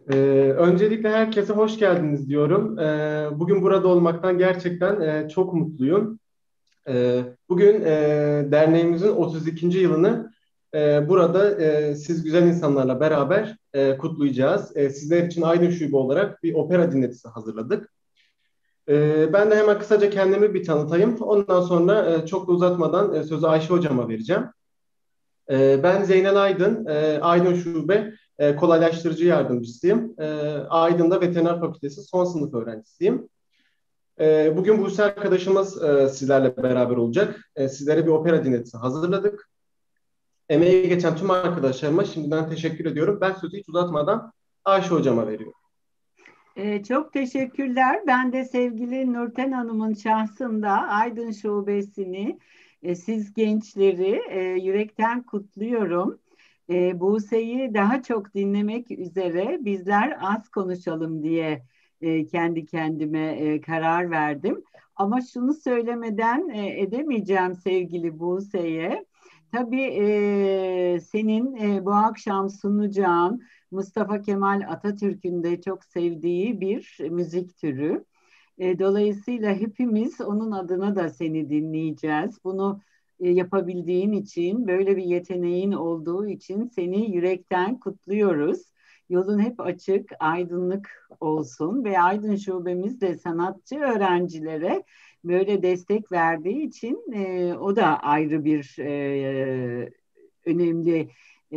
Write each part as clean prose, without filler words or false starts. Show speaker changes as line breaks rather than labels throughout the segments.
Öncelikle herkese hoş geldiniz diyorum. Bugün burada olmaktan gerçekten çok mutluyum. Bugün derneğimizin 32. yılını burada siz güzel insanlarla beraber kutlayacağız. Sizler için Aydın Şube olarak bir opera dinletisi hazırladık. Ben de hemen kısaca kendimi bir tanıtayım. Ondan sonra çok da uzatmadan sözü Ayşe Hocama vereceğim. Ben Zeynel Aydın, Aydın Şube kolaylaştırıcı yardımcısıyım. Aydın'da Veteriner Fakültesi son sınıf öğrencisiyim. Bugün Buse arkadaşımız sizlerle beraber olacak. Sizlere bir opera dinletisi hazırladık. Emeği geçen tüm arkadaşlarıma şimdiden teşekkür ediyorum. Ben sözü hiç uzatmadan Ayşe Hocama veriyorum.
Çok teşekkürler. Ben de sevgili Nurten Hanım'ın şahsında Aydın Şubesi'ni, siz gençleri yürekten kutluyorum. Buse'yi daha çok dinlemek üzere bizler az konuşalım diye kendi kendime karar verdim. Ama şunu söylemeden edemeyeceğim sevgili Buse'ye. Tabii senin bu akşam sunacağın Mustafa Kemal Atatürk'ün de çok sevdiği bir müzik türü. Dolayısıyla hepimiz onun adına da seni dinleyeceğiz. Bunu yapabildiğin için, böyle bir yeteneğin olduğu için seni yürekten kutluyoruz. Yolun hep açık, aydınlık olsun ve Aydın Şubemiz de sanatçı öğrencilere böyle destek verdiği için o da ayrı bir önemli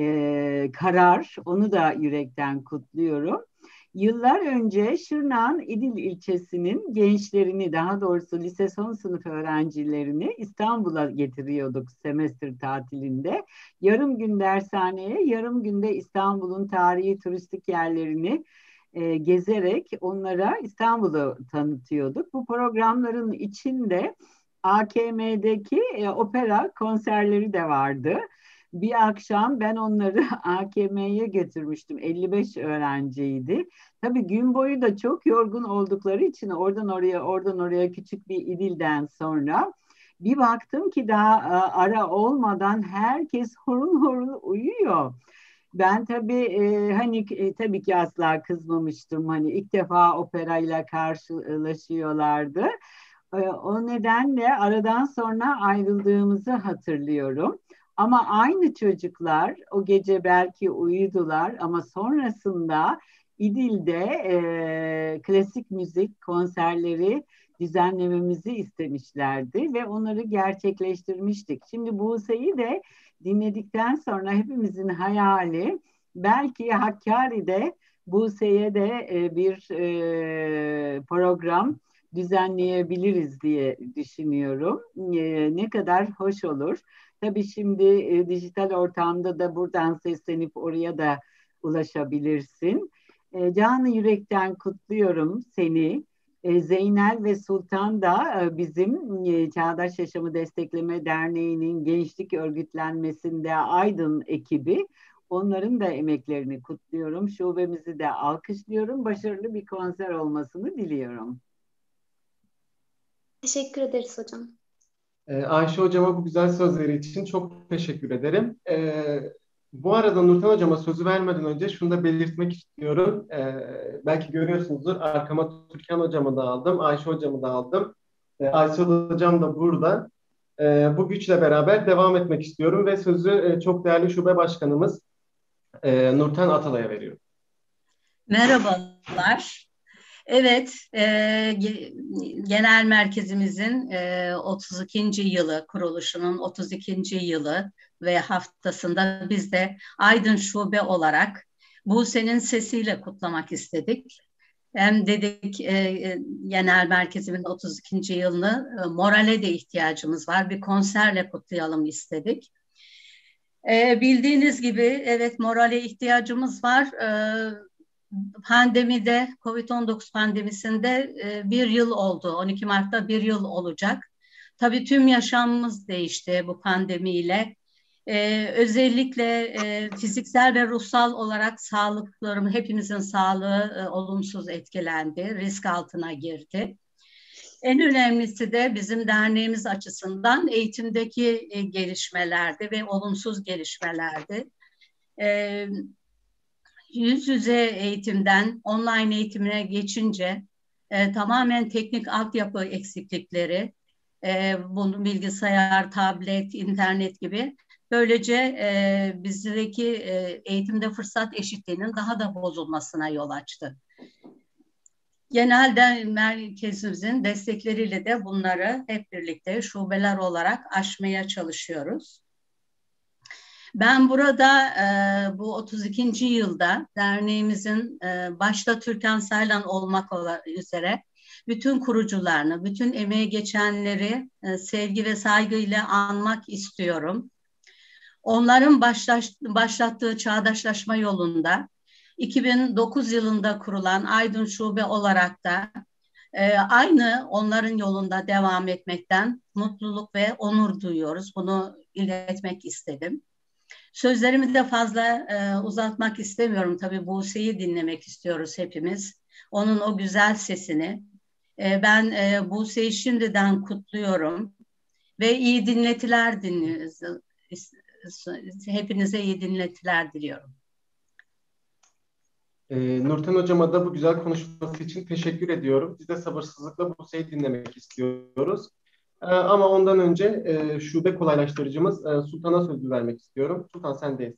karar. Onu da yürekten kutluyorum. Yıllar önce Şırnak'ın İdil ilçesinin gençlerini, daha doğrusu lise son sınıf öğrencilerini İstanbul'a getiriyorduk semestr tatilinde. Yarım gün dershaneye, yarım günde İstanbul'un tarihi turistik yerlerini gezerek onlara İstanbul'u tanıtıyorduk. Bu programların içinde AKM'deki opera konserleri de vardı. Bir akşam ben onları AKM'ye götürmüştüm. 55 öğrenciydi. Tabii gün boyu da çok yorgun oldukları için oradan oraya, oradan oraya küçük bir idilden sonra bir baktım ki daha ara olmadan herkes horul horul uyuyor. Ben tabii tabii ki asla kızmamıştım. Hani ilk defa operayla karşılaşıyorlardı. O nedenle aradan sonra ayrıldığımızı hatırlıyorum. Ama aynı çocuklar o gece belki uyudular ama sonrasında İdil'de klasik müzik konserleri düzenlememizi istemişlerdi ve onları gerçekleştirmiştik. Şimdi Buse'yi de dinledikten sonra hepimizin hayali belki Hakkari'de Buse'ye de bir program düzenleyebiliriz diye düşünüyorum. Ne kadar hoş olur. Tabii şimdi dijital ortamda da buradan seslenip oraya da ulaşabilirsin. Canı yürekten kutluyorum seni. Zeynel ve Sultan da bizim Çağdaş Yaşamı Destekleme Derneği'nin gençlik örgütlenmesinde Aydın ekibi. Onların da emeklerini kutluyorum. Şubemizi de alkışlıyorum. Başarılı bir konser olmasını diliyorum.
Teşekkür ederiz hocam.
Ayşe Hocama bu güzel sözleri için çok teşekkür ederim. Bu arada Nurten Hocama sözü vermeden önce şunu da belirtmek istiyorum. Belki görüyorsunuzdur arkama Türkan Hocamı da aldım, Ayşe Hocamı da aldım. Ayşe Hocam da burada. Bu güçle beraber devam etmek istiyorum ve sözü çok değerli şube başkanımız Nurten Atalay'a veriyorum.
Merhabalar. Evet, genel merkezimizin 32. yılı, kuruluşunun 32. yılı ve haftasında biz de Aydın Şube olarak Buse'nin sesiyle kutlamak istedik. Hem dedik genel merkezimin 32. yılını morale de ihtiyacımız var. Bir konserle kutlayalım istedik. Bildiğiniz gibi evet morale ihtiyacımız var. Pandemide, Covid-19 pandemisinde bir yıl oldu. 12 Mart'ta bir yıl olacak. Tabii tüm yaşamımız değişti bu pandemiyle. Özellikle fiziksel ve ruhsal olarak sağlıklarım, hepimizin sağlığı olumsuz etkilendi, risk altına girdi. En önemlisi de bizim derneğimiz açısından eğitimdeki gelişmelerdi ve olumsuz gelişmelerdi. yüz yüze eğitimden online eğitimine geçince tamamen teknik altyapı eksiklikleri, bunun bilgisayar, tablet, internet gibi, böylece bizdeki eğitimde fırsat eşitliğinin daha da bozulmasına yol açtı. Genelde merkezimizin destekleriyle de bunları hep birlikte şubeler olarak aşmaya çalışıyoruz. Ben burada bu 32. yılda derneğimizin başta Türkan Saylan olmak üzere bütün kurucularını, bütün emeği geçenleri sevgi ve saygıyla anmak istiyorum. Onların başlattığı çağdaşlaşma yolunda 2009 yılında kurulan Aydın Şube olarak da aynı onların yolunda devam etmekten mutluluk ve onur duyuyoruz. Bunu iletmek istedim. Sözlerimi de fazla uzatmak istemiyorum. Tabii Buse'yi dinlemek istiyoruz hepimiz. Onun o güzel sesini. Ben Buse'yi şimdiden kutluyorum. Ve iyi dinletiler dinliyoruz. Hepinize iyi dinletiler diliyorum.
Nurten Hocama da bu güzel konuşması için teşekkür ediyorum. Biz de sabırsızlıkla Buse'yi dinlemek istiyoruz. Ama ondan önce şube kolaylaştırıcımız Sultan'a sözü vermek istiyorum. Sultan sendeyiz.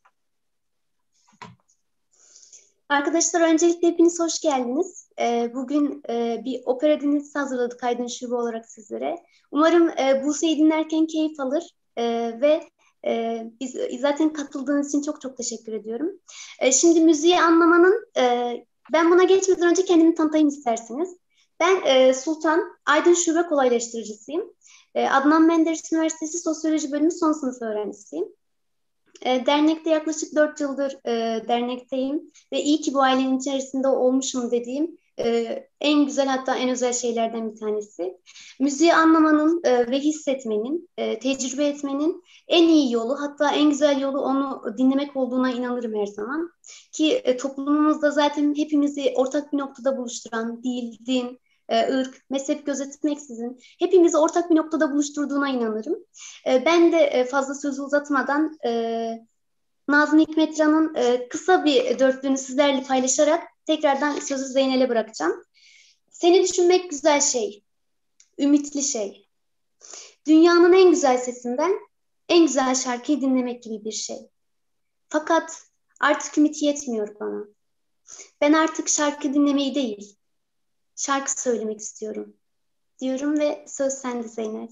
Arkadaşlar öncelikle hepiniz hoş geldiniz. Bugün bir opera dinletisi hazırladık Aydın Şube olarak sizlere. Umarım Buse'yi dinlerken keyif alır ve biz zaten katıldığınız için çok çok teşekkür ediyorum. Şimdi müziği anlamanın, ben buna geçmeden önce kendimi tanıtayım isterseniz. Ben Sultan, Aydın Şube kolaylaştırıcısıyım. Adnan Menderes Üniversitesi Sosyoloji Bölümü son sınıf öğrencisiyim. Dernekte yaklaşık 4 yıldır dernekteyim ve iyi ki bu ailenin içerisinde olmuşum dediğim en güzel, hatta en özel şeylerden bir tanesi. Müziği anlamanın ve hissetmenin, tecrübe etmenin en iyi yolu, hatta en güzel yolu onu dinlemek olduğuna inanırım her zaman. Ki toplumumuzda zaten hepimizi ortak bir noktada buluşturan dil, din, ırk, mezhep gözetmeksizin hepimizi ortak bir noktada buluşturduğuna inanırım. Ben de fazla sözü uzatmadan Nazım Hikmetcan'ın kısa bir dörtlüğünü sizlerle paylaşarak tekrardan sözü Zeynel'e bırakacağım. Seni düşünmek güzel şey, ümitli şey. Dünyanın en güzel sesinden en güzel şarkıyı dinlemek gibi bir şey. Fakat artık ümit yetmiyor bana. Ben artık şarkı dinlemeyi değil, şarkı söylemek istiyorum diyorum ve söz sende Zeynel.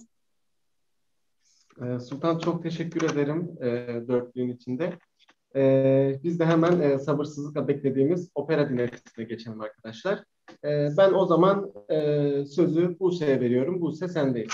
Sultan çok teşekkür ederim dörtlüğün içinde. Biz de hemen sabırsızlıkla beklediğimiz opera dinletisine geçelim arkadaşlar. Ben o zaman sözü Buse'ye veriyorum. Buse sendeyiz.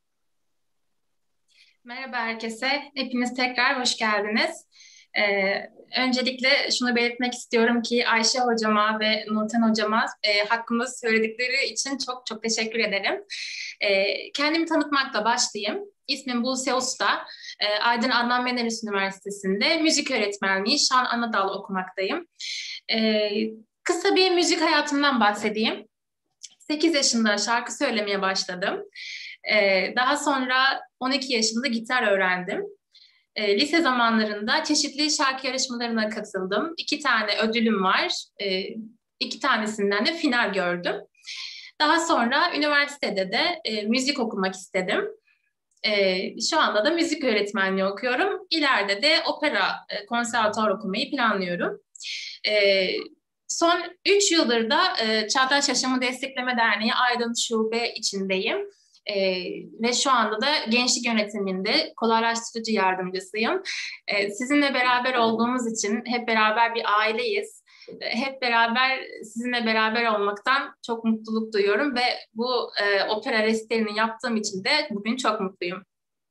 Merhaba herkese. Hepiniz tekrar hoş geldiniz. Öncelikle şunu belirtmek istiyorum ki Ayşe hocama ve Nurten hocama hakkımda söyledikleri için çok çok teşekkür ederim. Kendimi tanıtmakla başlayayım. İsmim Buse Usta. Aydın Adnan Menderes Üniversitesi'nde müzik öğretmenliği Şan Anadal okumaktayım. Kısa bir müzik hayatımdan bahsedeyim. 8 yaşında şarkı söylemeye başladım. Daha sonra 12 yaşında gitar öğrendim. Lise zamanlarında çeşitli şarkı yarışmalarına katıldım. 2 tane ödülüm var. 2 tanesinden de final gördüm. Daha sonra üniversitede de müzik okumak istedim. Şu anda da müzik öğretmenliği okuyorum. İleride de opera, konservatuvar okumayı planlıyorum. Son 3 yıldır da Çağdaş Yaşamı Destekleme Derneği Aydın Şube içindeyim. Ve şu anda da gençlik yönetiminde kolaylaştırıcı yardımcısıyım. Sizinle beraber olduğumuz için hep beraber bir aileyiz. Hep beraber sizinle beraber olmaktan çok mutluluk duyuyorum ve bu opera resitalini yaptığım için de bugün çok mutluyum.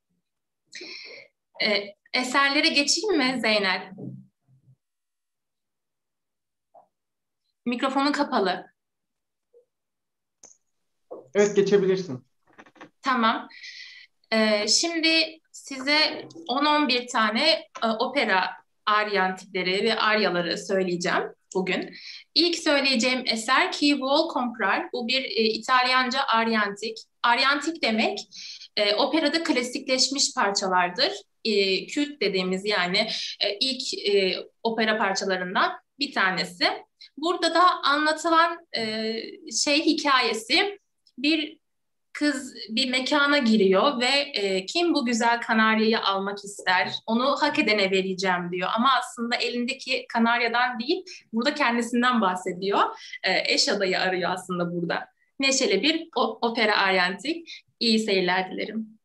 Eserlere geçeyim mi Zeynel? Mikrofonun kapalı.
Evet, geçebilirsin.
Tamam. Şimdi size 10-11 tane opera aryantikleri ve aryaları söyleyeceğim bugün. İlk söyleyeceğim eser Chi vuol comprar. Bu bir İtalyanca aryantik. Aryantik demek operada klasikleşmiş parçalardır. Kült dediğimiz yani ilk opera parçalarından bir tanesi. Burada da anlatılan hikayesi, bir kız bir mekana giriyor ve kim bu güzel kanaryayı almak ister, onu hak edene vereceğim diyor. Ama aslında elindeki kanaryadan değil, burada kendisinden bahsediyor. Eş adayı arıyor aslında burada. Neşeli bir opera aryantik. İyi seyirler dilerim.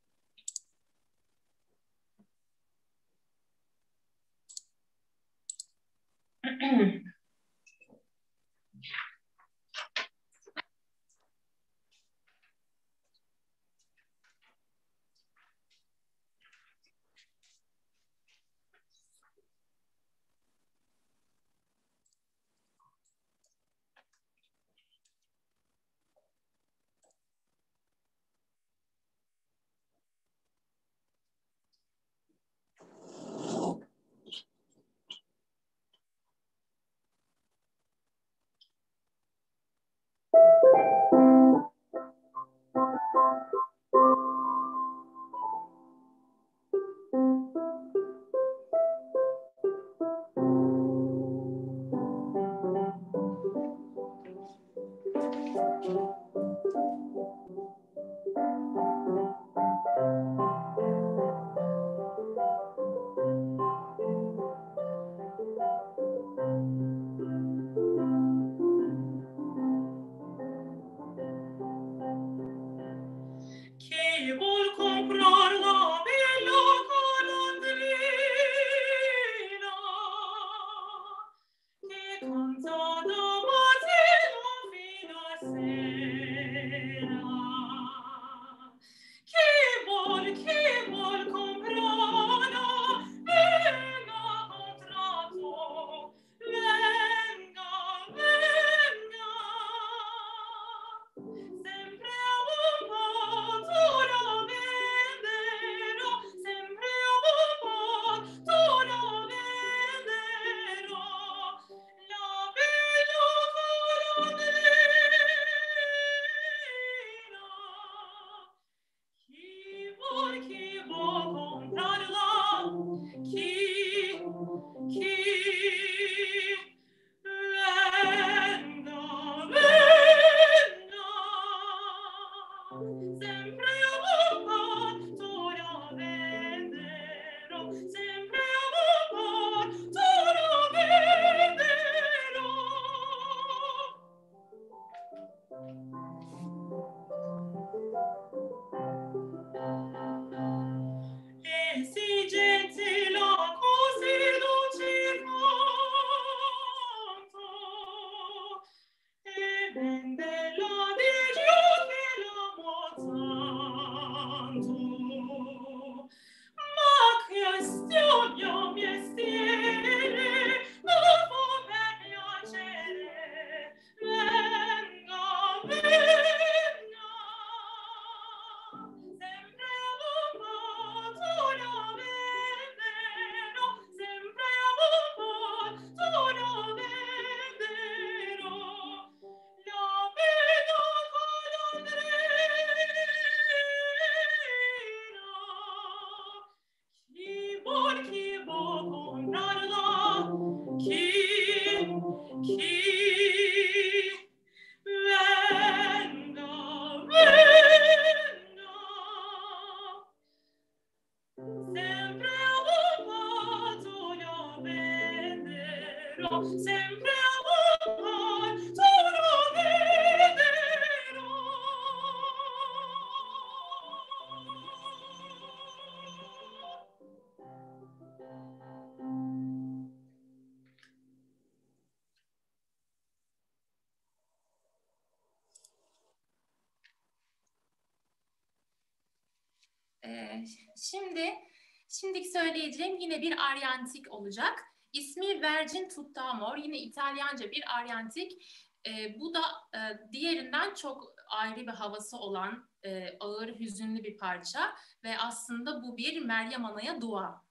Şimdiki söyleyeceğim yine bir aryantik olacak. İsmi Vergine tutto amore, yine İtalyanca bir aryantik. Bu da diğerinden çok ayrı bir havası olan ağır, hüzünlü bir parça ve aslında bu bir Meryem Ana'ya dua.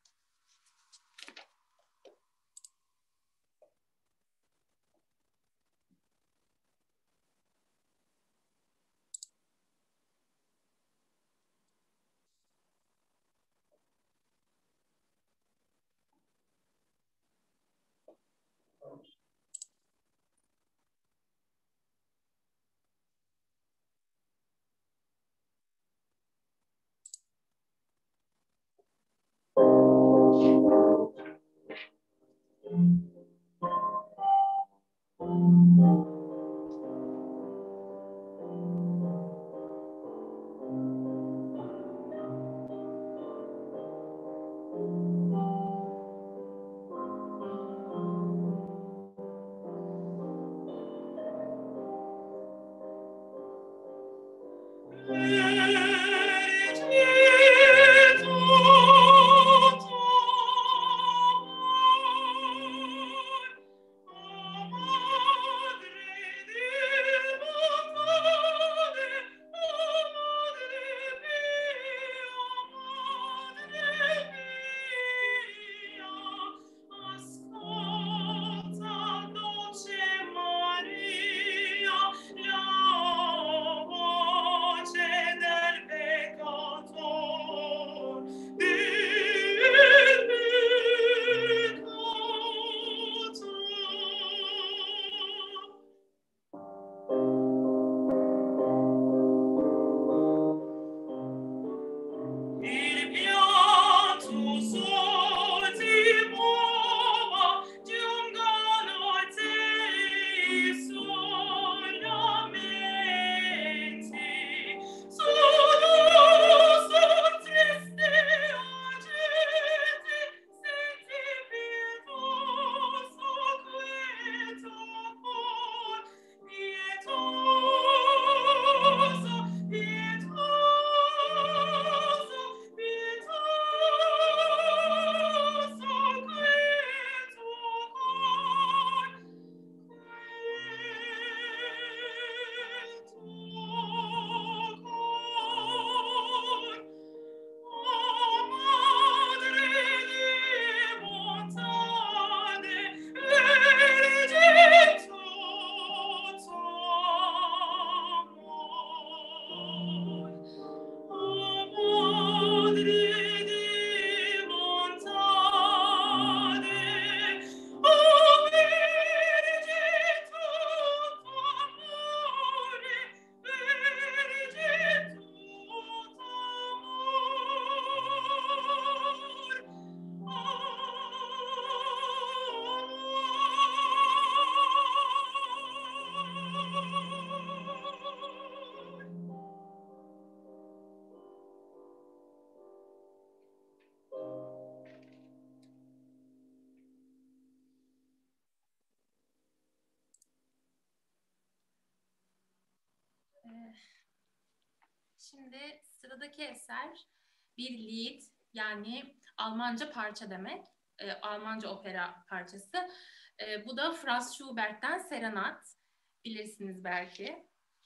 Şimdi sıradaki eser bir Lied, yani Almanca parça demek. Almanca opera parçası. Bu da Franz Schubert'ten Serenat. Bilirsiniz belki.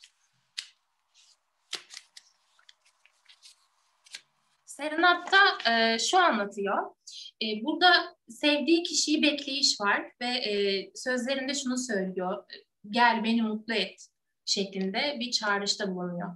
Serenat'ta şu anlatıyor. Burada sevdiği kişiyi bekleyiş var ve sözlerinde şunu söylüyor. Gel beni mutlu et şeklinde bir çağrışta bulunuyor.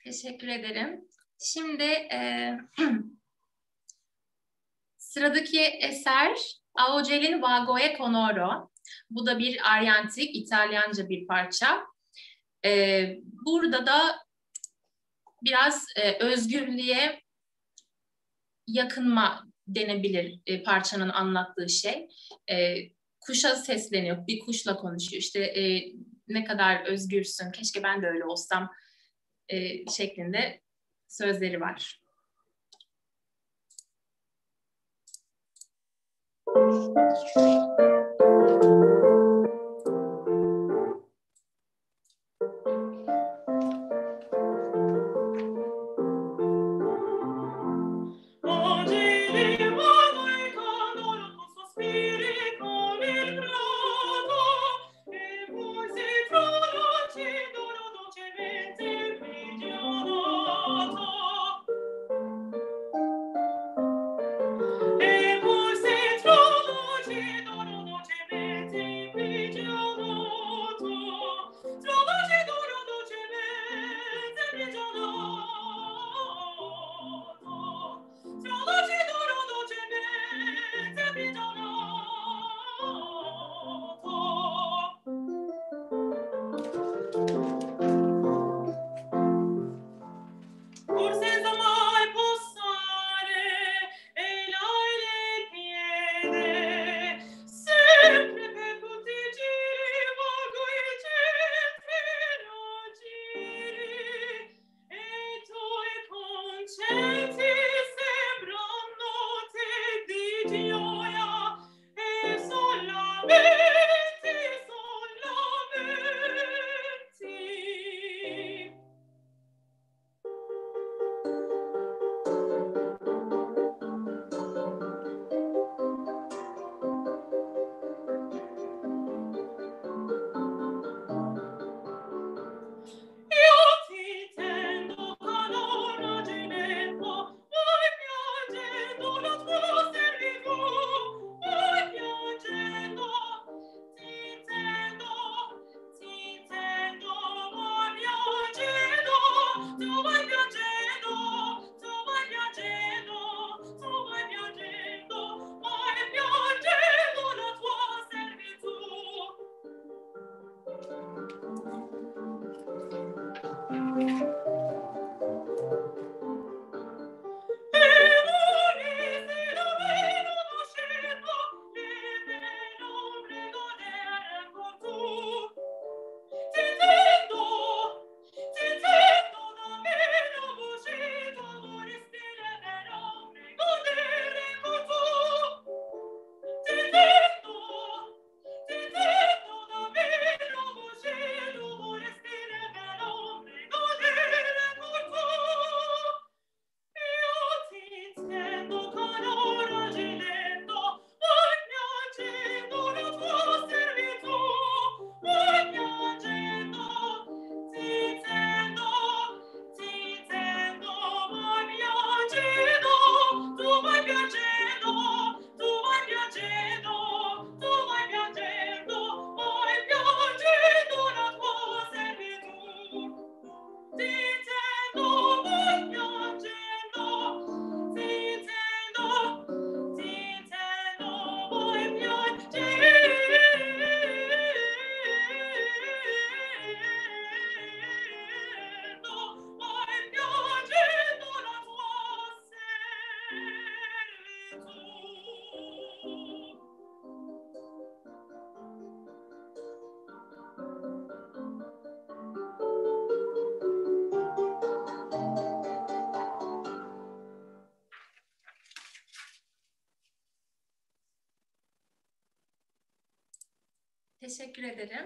Teşekkür ederim. Şimdi sıradaki eser Augel'in Vagoe Conoro. Bu da bir Aryantik, İtalyanca bir parça. Burada da biraz özgürlüğe yakınma denebilir parçanın anlattığı şey. Kuşa sesleniyor, bir kuşla konuşuyor. İşte ne kadar özgürsün, keşke ben de öyle olsam şeklinde sözleri var. Teşekkür ederim.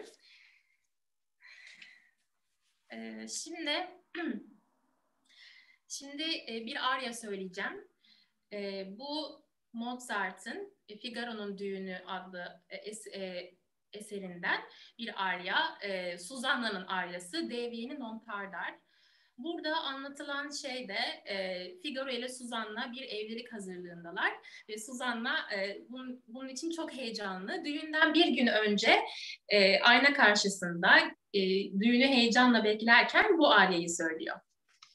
Şimdi bir arya söyleyeceğim. Bu Mozart'ın Figaro'nun Düğünü adlı eserinden bir arya. Susanna'nın aryası Devieni non tardar. Burada anlatılan şey de Figaro ile Susanna bir evlilik hazırlığındalar ve Susanna bunun için çok heyecanlı. Düğünden bir gün önce ayna karşısında düğünü heyecanla beklerken bu aryayı söylüyor.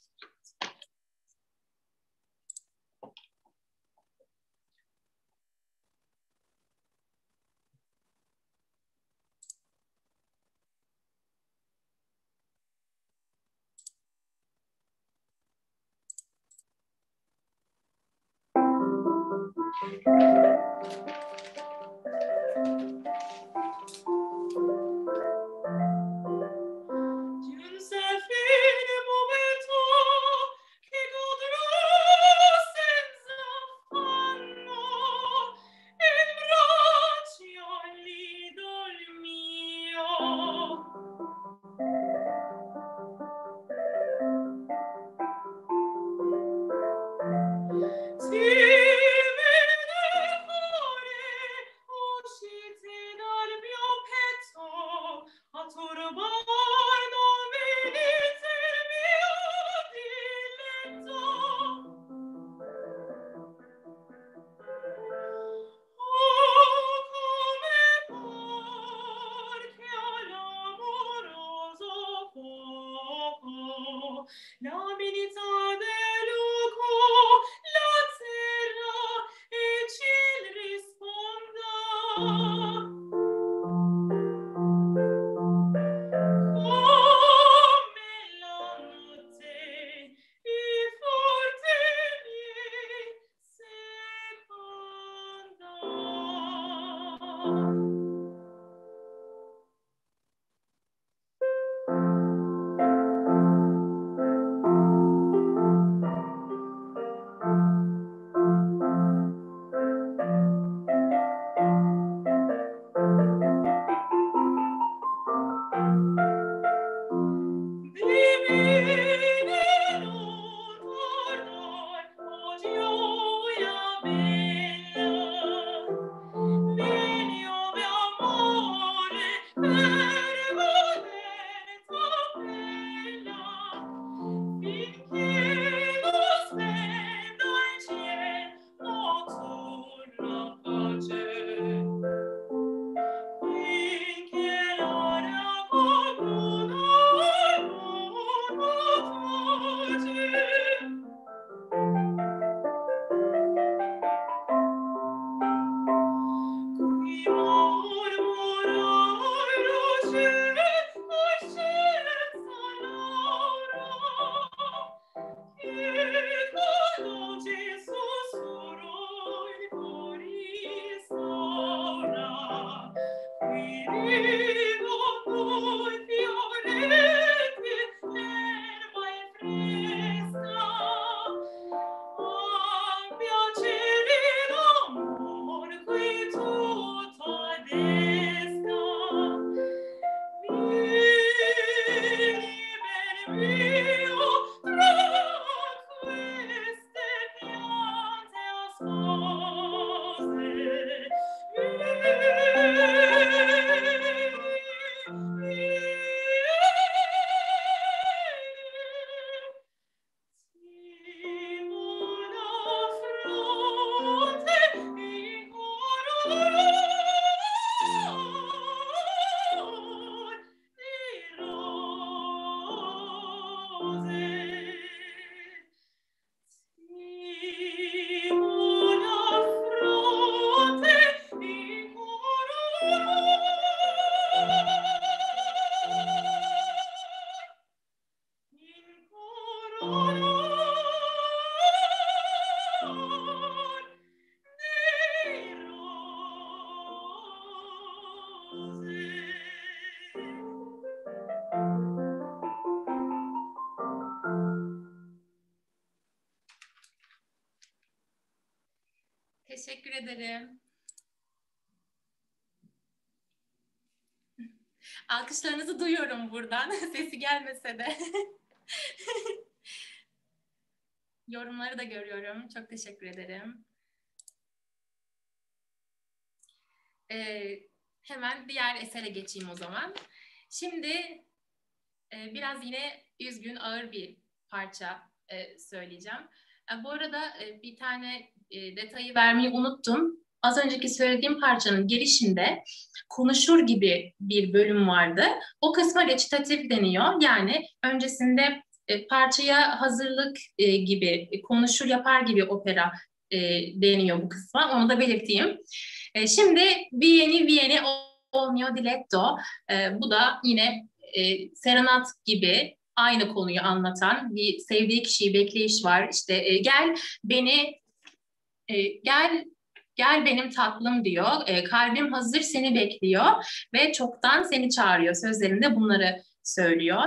Teşekkür ederim. Alkışlarınızı duyuyorum buradan. Sesi gelmese de. Yorumları da görüyorum. Çok teşekkür ederim. Hemen diğer esere geçeyim o zaman. Şimdi biraz yine üzgün, ağır bir parça söyleyeceğim. Bu arada bir tane detayı vermeyi unuttum. Az önceki söylediğim parçanın girişinde konuşur gibi bir bölüm vardı. O kısma recitatif deniyor. Yani öncesinde parçaya hazırlık gibi, konuşur yapar gibi opera deniyor bu kısma. Onu da belirteyim. Şimdi Vieni Vieni o mio diletto. Bu da yine serenat gibi aynı konuyu anlatan bir sevdiği kişiyi bekleyiş var. İşte gel beni gel Gel benim tatlım diyor. Kalbim hazır seni bekliyor ve çoktan seni çağırıyor. Sözlerinde bunları söylüyor.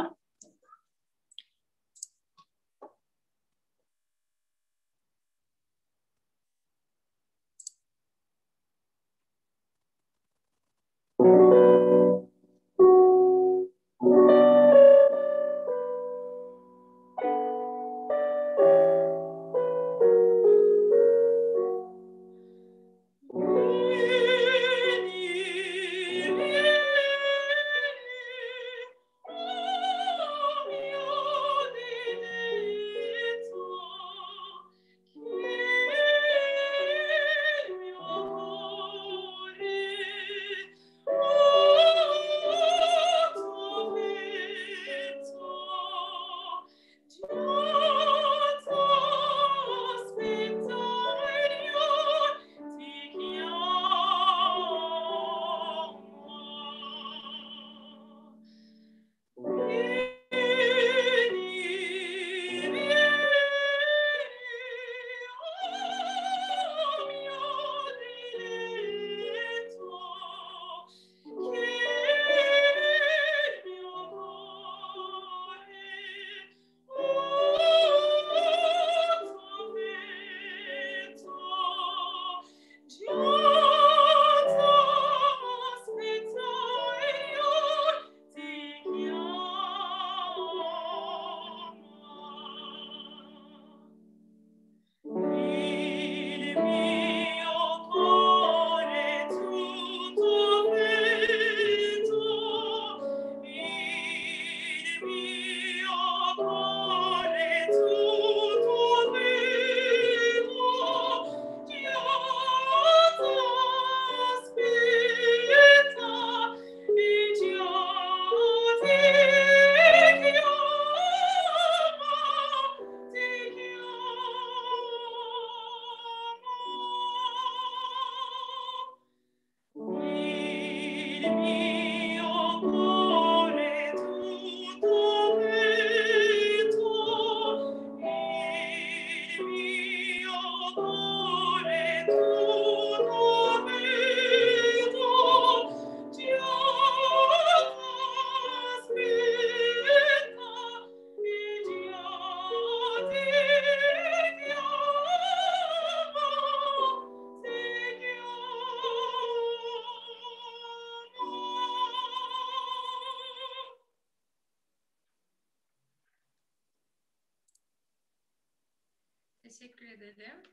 Teşekkür ederim.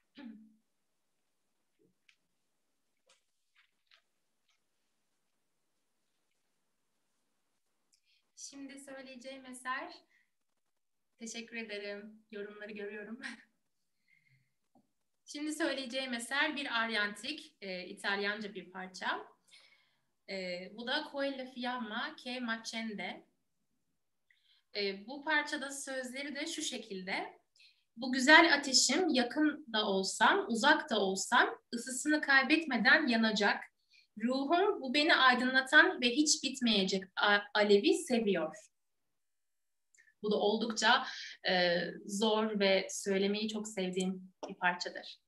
Şimdi söyleyeceğim eser, teşekkür ederim, yorumları görüyorum. Şimdi söyleyeceğim eser bir Aryantik, İtalyanca bir parça. Bu da Quella Fiamma che m'accende. Bu parçada sözleri de şu şekilde. Bu güzel ateşim yakın da olsam, uzak da olsam ısısını kaybetmeden yanacak. Ruhum bu beni aydınlatan ve hiç bitmeyecek alevi seviyor. Bu da oldukça zor ve söylemeyi çok sevdiğim bir parçadır.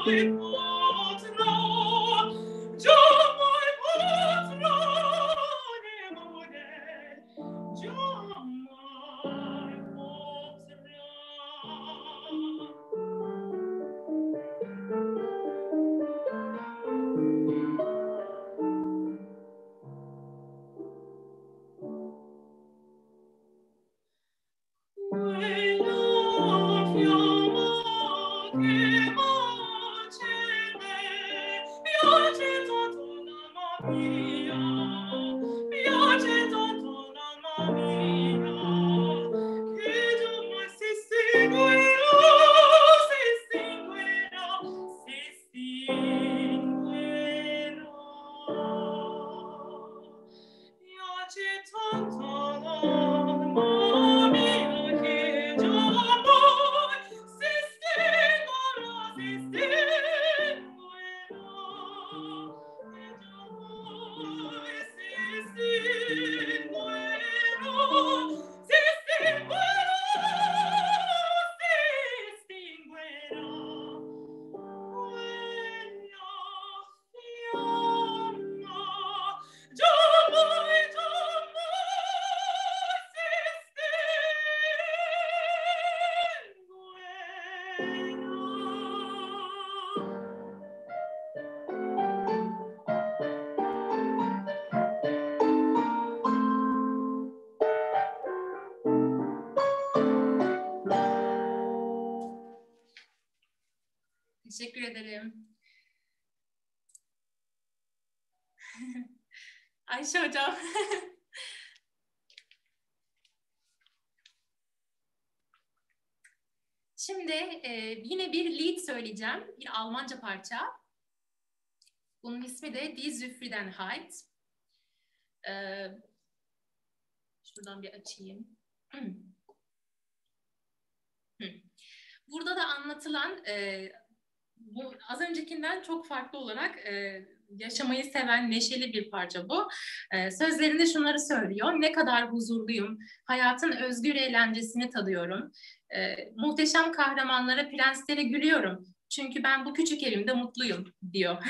Teşekkür ederim. Ayşe Hocam. Şimdi yine bir Lied söyleyeceğim. Bir Almanca parça. Bunun ismi de Die Zufriedenheit. Şuradan bir açayım. Burada da anlatılan bu az öncekinden çok farklı olarak yaşamayı seven neşeli bir parça bu. Sözlerinde şunları söylüyor. Ne kadar huzurluyum. Hayatın özgür eğlencesini tadıyorum. Muhteşem kahramanlara, prenslere gülüyorum. Çünkü ben bu küçük elimde mutluyum diyor.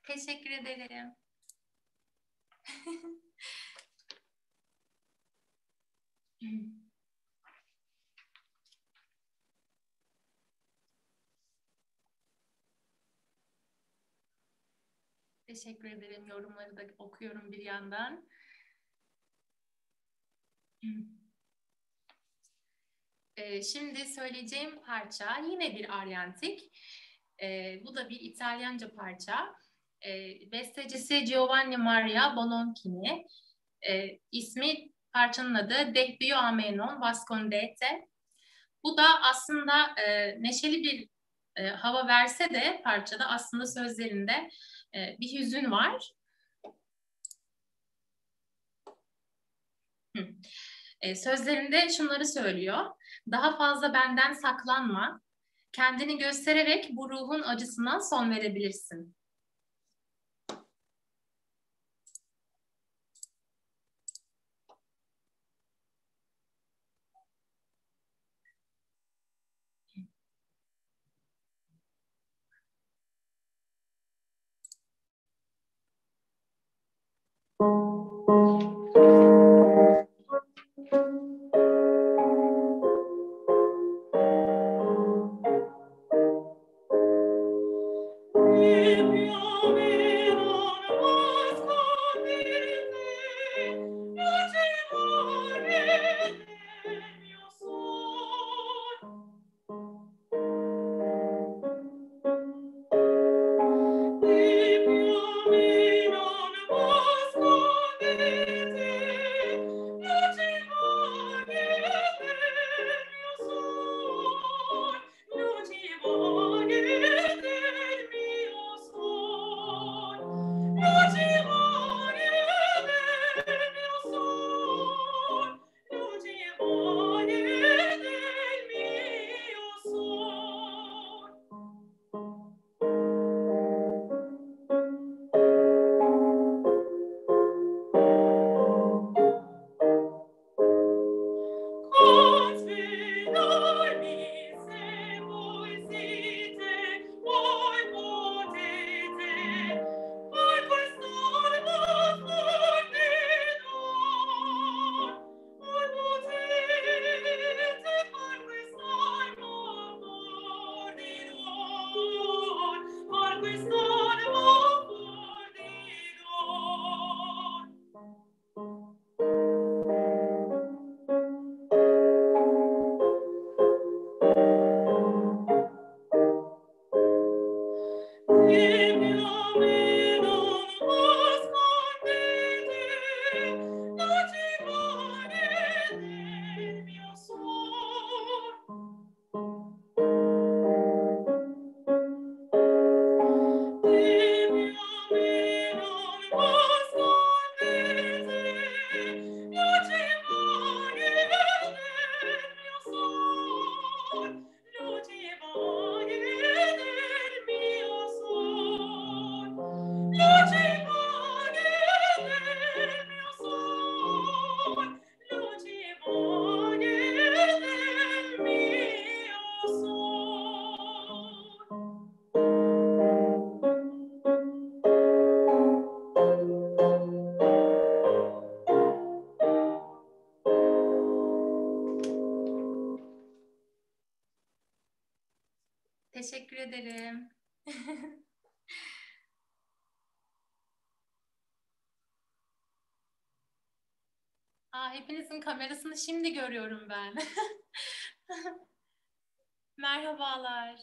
Teşekkür ederim. Teşekkür ederim. Yorumları da okuyorum bir yandan. Şimdi söyleyeceğim parça yine bir Aryantik. Bu da bir İtalyanca parça. Bestecisi Giovanni Maria Bononcini. İsmi parçanın adı Deh Amenon Vascondete. Bu da aslında neşeli bir hava verse de parçada aslında sözlerinde bir hüzün var. Sözlerinde şunları söylüyor. Daha fazla benden saklanma. Kendini göstererek bu ruhun acısına son verebilirsin. Teşekkür ederim. Hepinizin kamerasını şimdi görüyorum ben. Merhabalar.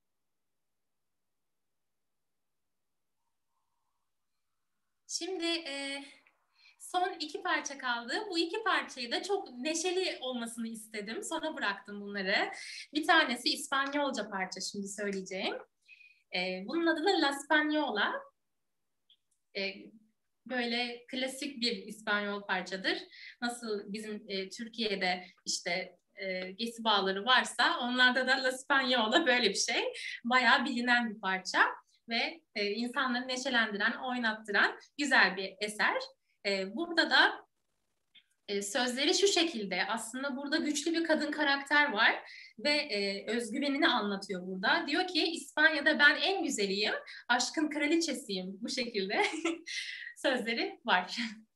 Şimdi son 2 parça kaldı. Bu 2 parçayı da çok neşeli olmasını istedim. Sonra bıraktım bunları. Bir tanesi İspanyolca parça şimdi söyleyeceğim. Bunun adı da La Spagnola. Böyle klasik bir İspanyol parçadır. Nasıl bizim Türkiye'de işte gesi bağları varsa onlarda da La Spagnola böyle bir şey. Bayağı bilinen bir parça ve insanları neşelendiren, oynattıran güzel bir eser. Burada da Sözleri şu şekilde, aslında burada güçlü bir kadın karakter var ve özgüvenini anlatıyor burada. Diyor ki İspanya'da ben en güzeliyim, aşkın kraliçesiyim, bu şekilde sözleri var.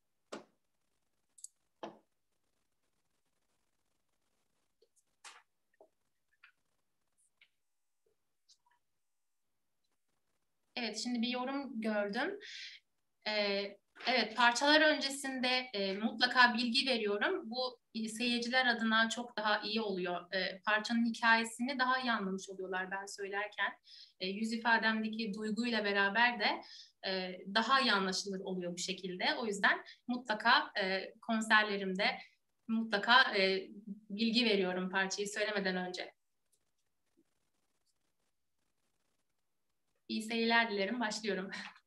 Evet, şimdi bir yorum gördüm. Evet, parçalar öncesinde mutlaka bilgi veriyorum. Bu seyirciler adına çok daha iyi oluyor. Parçanın hikayesini daha iyi anlamış oluyorlar ben söylerken. Yüz ifademdeki duyguyla beraber de daha iyi anlaşılır oluyor bu şekilde. O yüzden mutlaka konserlerimde mutlaka bilgi veriyorum parçayı söylemeden önce. İyi seyirler dilerim. Başlıyorum.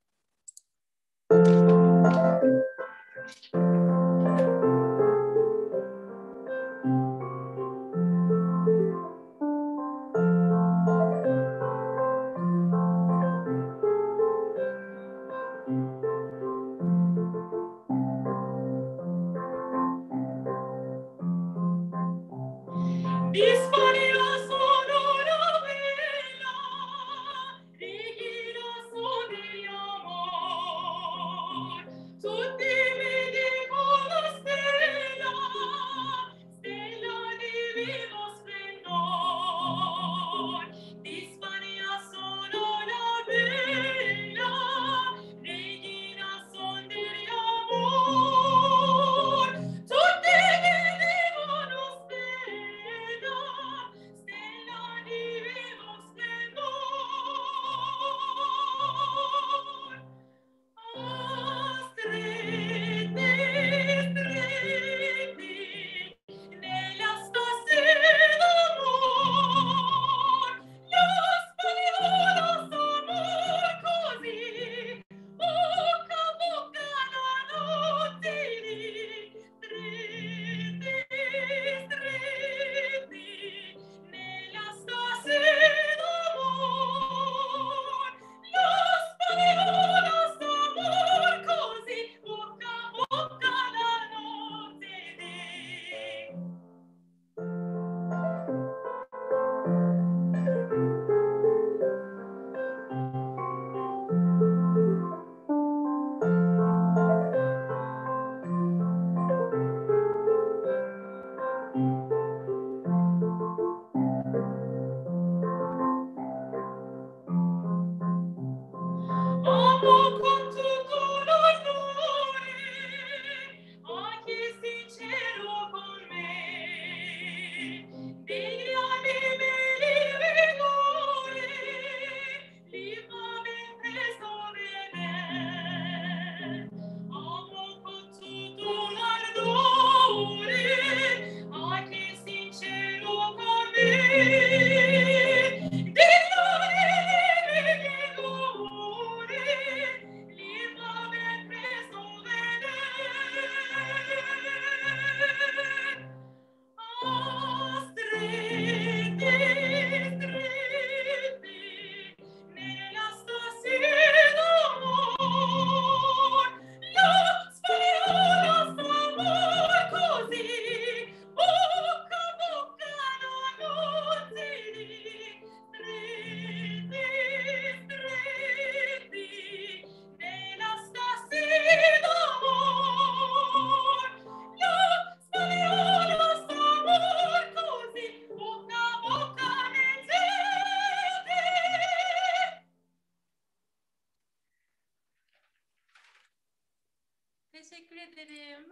Teşekkür ederim.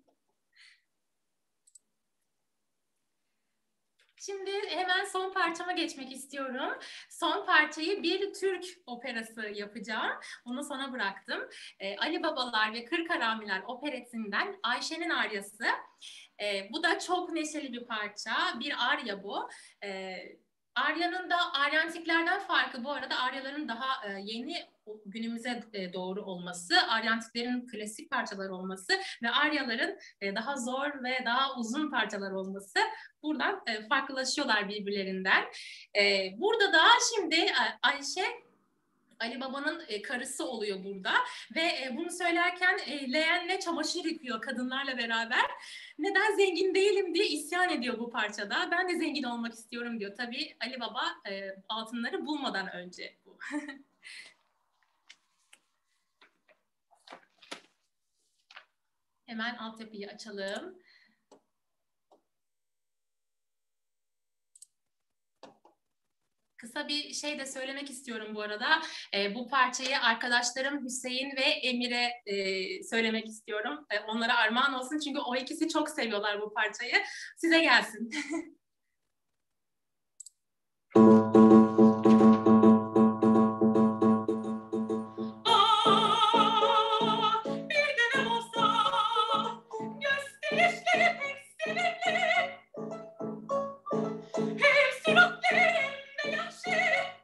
Şimdi hemen son parçama geçmek istiyorum. Son parçayı bir Türk operası yapacağım. Onu sana bıraktım. Ali Babalar ve Kırk Haramiler operetinden Ayşe'nin Aryası. Bu da çok neşeli bir parça. Bir arya bu. Arya'nın da Aryantiklerden farkı bu arada Aryaların daha yeni günümüze doğru olması, Aryantiklerin klasik parçalar olması ve Aryaların daha zor ve daha uzun parçalar olması buradan farklılaşıyorlar birbirlerinden. Burada da şimdi Ayşe Ali Baba'nın karısı oluyor burada ve bunu söylerken leğenle çamaşır yıkıyor kadınlarla beraber. Neden zengin değilim diye isyan ediyor bu parçada. Ben de zengin olmak istiyorum diyor. Tabii Ali Baba altınları bulmadan önce bu. Hemen altyapıyı açalım. Kısa bir şey de söylemek istiyorum bu arada. Bu parçayı arkadaşlarım Hüseyin ve Emir'e söylemek istiyorum. Onlara armağan olsun çünkü o ikisi çok seviyorlar bu parçayı. Size gelsin. Bir dönem olsa gösterişleri pek sevimli. Hem suratlarında yaşı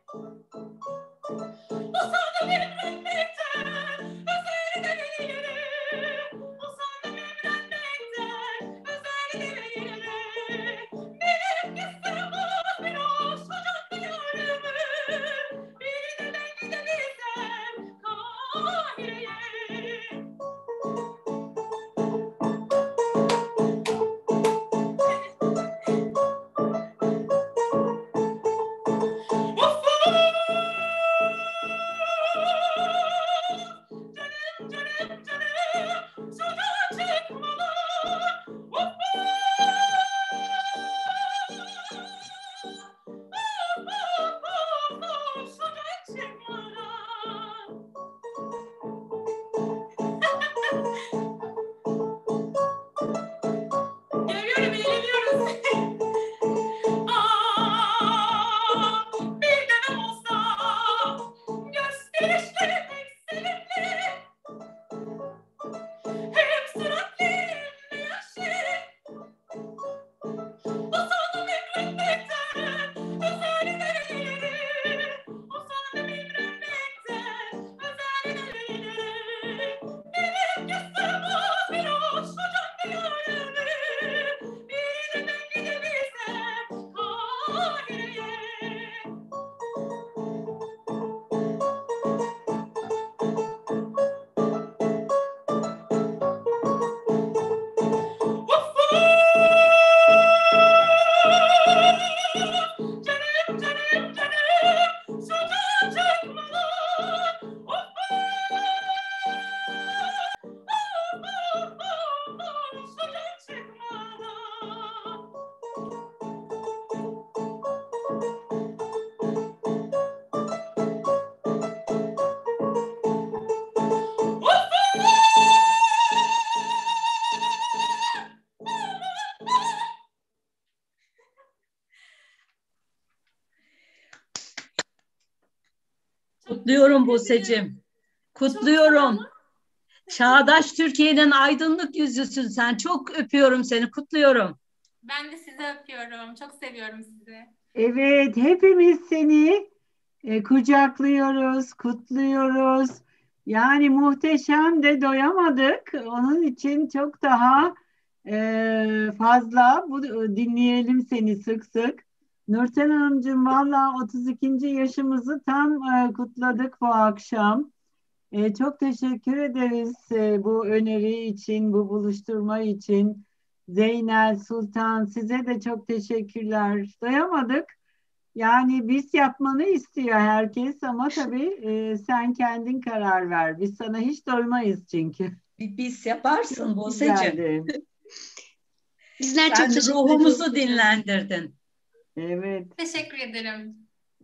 usandım emretmekten özel demeleri. Usandım emretmekten özel demeleri. Benim kızlarımız bir hoş kucaklıyorum. Bir de ben gidebilsem Kahire'ye. Geliyorum, eğleniyoruz. Bir dönem olsa gösterişleri pek sevimli. Hem suratlarında yaşı usandım emretmekten özel demeleri. Usandım emretmekten özel demeleri. Benim kızlarımız bir hoş kucaklıyorum. Bir de ben gidebilsem Kahire'ye. Canım canım canım sudan çıkmalı. Sudan çıkmalı.
Kutluyorum Buse'cim. Kutluyorum. Çağdaş Türkiye'nin aydınlık yüzüsün sen. Çok öpüyorum seni. Kutluyorum.
Ben de sizi öpüyorum. Çok seviyorum sizi.
Evet, hepimiz seni kucaklıyoruz, kutluyoruz. Yani muhteşem de doyamadık. Onun için çok daha fazla dinleyelim seni sık sık. Nurten Hanımcığım valla 32. yaşımızı tam kutladık bu akşam. Çok teşekkür ederiz bu öneri için, bu buluşturma için. Zeynel, Sultan size de çok teşekkürler. Doyamadık. Yani biz yapmanı istiyor herkes ama tabii sen kendin karar ver. Biz sana hiç doymayız çünkü.
Biz yaparsın Buse'cim.
Güzeldi.
Bizler çok
Sen
teşekkür ederiz.
ruhumuzu dinlendirdin.
Evet.
Teşekkür ederim.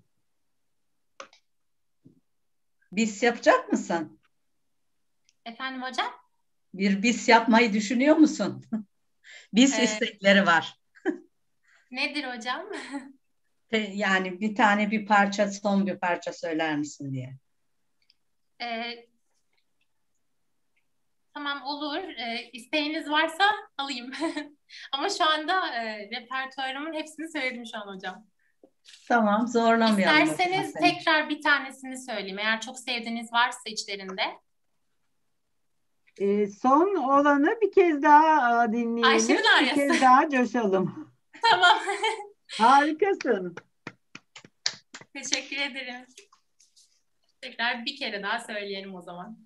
Bis yapacak mısın?
Efendim hocam?
Bir bis yapmayı düşünüyor musun? Bis istekleri var.
Nedir hocam?
Yani bir tane bir parça, son bir parça söyler misin diye.
Tamam olur. İsteğiniz varsa alayım. Ama şu anda repertuarımın hepsini söyledim şu an hocam.
Tamam, zorlamayalım.
İsterseniz tekrar bir tanesini söyleyeyim. Eğer çok sevdiğiniz varsa içlerinde.
Son olanı bir kez daha dinleyelim.
Ayşe'nin
Bir
aryası.
kez daha coşalım.
Tamam.
Harikasın.
Teşekkür ederim. Tekrar bir kere daha söyleyelim o zaman.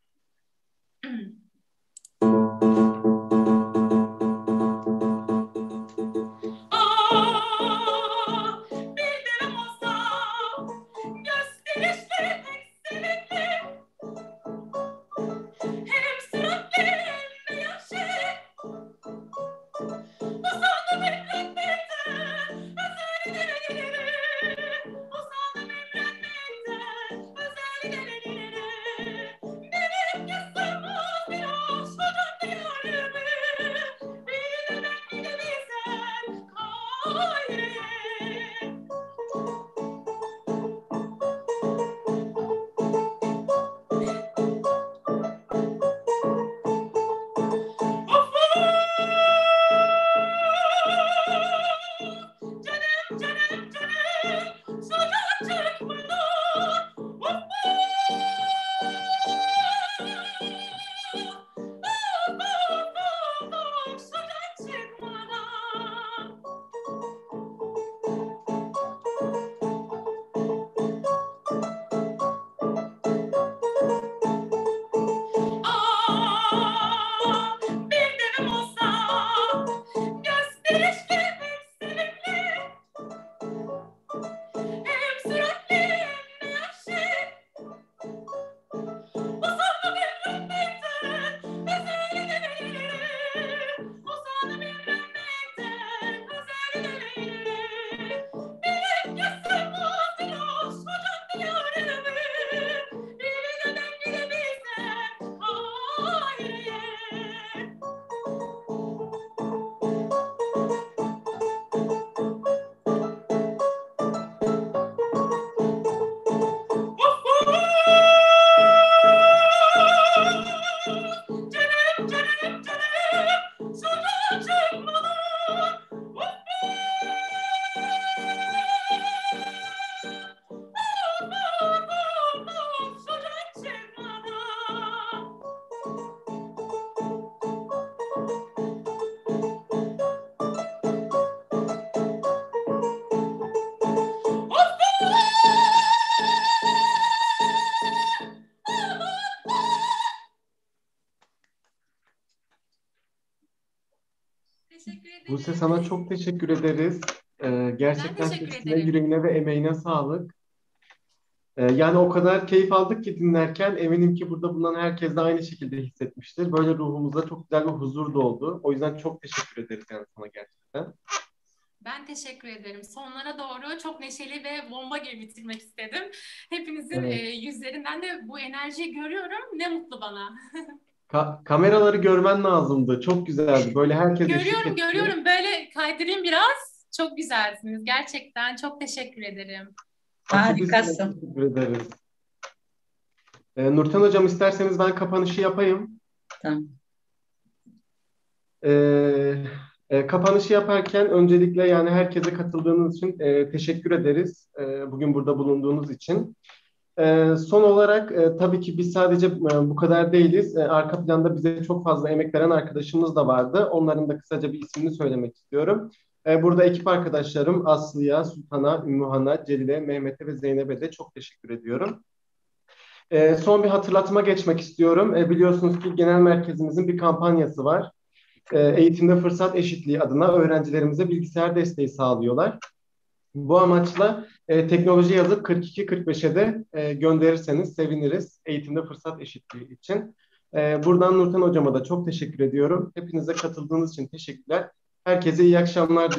Buse, sana çok teşekkür ederiz. Gerçekten
teşekkür
sesine,
ederim.
yüreğine ve emeğine sağlık. Yani o kadar keyif aldık ki dinlerken, eminim ki burada bulunan herkes de aynı şekilde hissetmiştir. Böyle ruhumuza çok güzel bir huzur doldu. O yüzden çok teşekkür ederiz yani sana gerçekten.
Ben teşekkür ederim. Sonlara doğru çok neşeli ve bomba gibi bitirmek istedim. Hepinizin
Evet.
yüzlerinden de bu enerjiyi görüyorum. Ne mutlu bana.
Kameraları görmen lazımdı. Çok güzeldi. Böyle herkes eşlik etti.
Görüyorum. Böyle kaydırayım biraz. Çok güzelsiniz. Gerçekten çok teşekkür ederim.
Asıl biz sana
Harikasın.
teşekkür ederiz. Nurten Hocam, isterseniz ben kapanışı yapayım.
Tamam.
Kapanışı yaparken öncelikle yani herkese katıldığınız için teşekkür ederiz. Bugün burada bulunduğunuz için. Son olarak tabii ki biz sadece bu kadar değiliz. Arka planda bize çok fazla emek veren arkadaşımız da vardı. Onların da kısaca bir ismini söylemek istiyorum. Burada ekip arkadaşlarım Aslı'ya, Sultan'a, Ümmühan'a, Celil'e, Mehmet'e ve Zeynep'e de çok teşekkür ediyorum. Son bir hatırlatma geçmek istiyorum. Biliyorsunuz ki genel merkezimizin bir kampanyası var. Eğitimde fırsat eşitliği adına öğrencilerimize bilgisayar desteği sağlıyorlar. Bu amaçla teknoloji yazıp 42-45'e de gönderirseniz seviniriz eğitimde fırsat eşitliği için. Buradan Nurten Hocama da çok teşekkür ediyorum. Hepinize katıldığınız için teşekkürler. Herkese iyi akşamlar diliyorum.